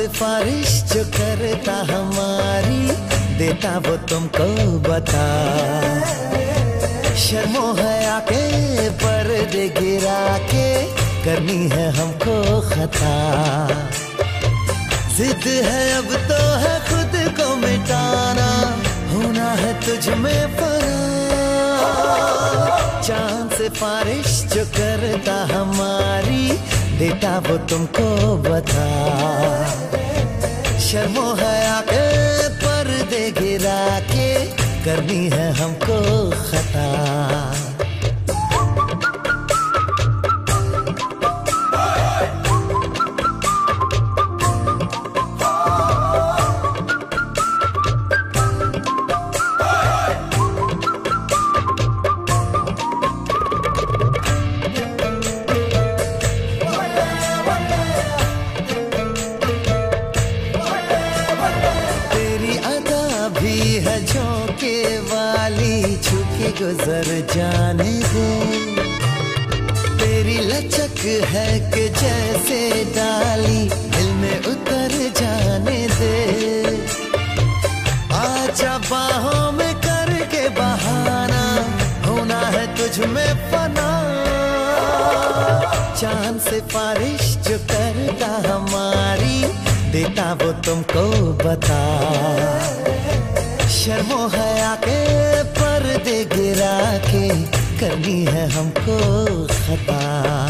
सिफारिश जो करता हमारी, देता वो तुमको बता। शर्मो हया के पर्दे गिरा के करनी है हमको खता। जिद है अब तो है खुद को मिटाना, होना है तुझ में फना। चांद सिफारिश जो करता हमारी, देता वो तुमको बता। शर्मो हया के पर्दे गिरा के करनी है हमको खता। है झोंके वाली, छुके गुजर जाने दे। तेरी लचक है कि जैसे डाली, दिल में उतर जाने दे। आजा बाहों में करके बहाना, होना है तुझ में फना। चांद सिफारिश जो करता हमारी, देता वो तुमको बता। शर्मो हया के पर्दे गिरा के करनी है हमको खता।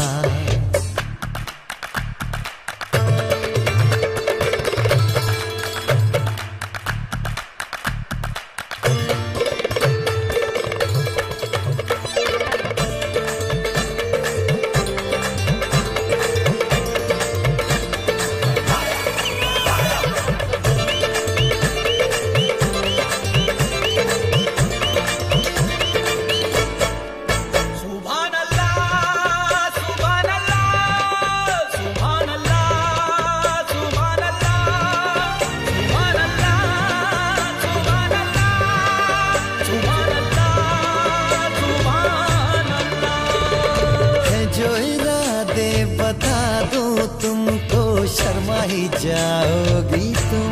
बता दूं तुमको, शर्मा ही जाओगी तुम।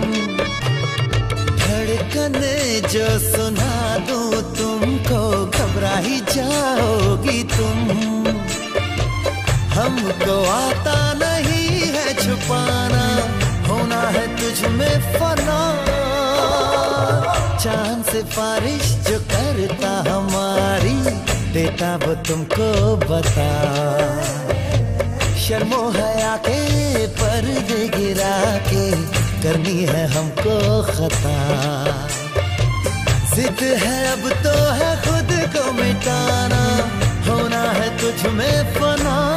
धड़कने जो सुना दूं तुमको, घबरा ही जाओगी तुम। हमको आता नहीं है छुपाना, होना है तुझ में फना। चांद सिफारिश जो करता हमारी, देता वो तुमको बता। शर्मो हया के पर्दे गिरा के करनी है हमको खता। जिद है अब तो है खुद को मिटाना, होना है तुझ में फना।